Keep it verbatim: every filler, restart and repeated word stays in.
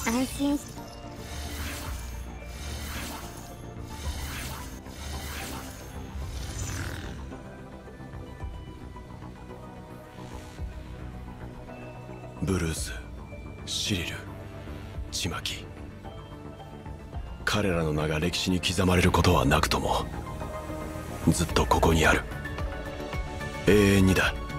安心しブルース、シリル、チマキ、彼らの名が歴史に刻まれることはなくともずっとここにある。永遠にだ。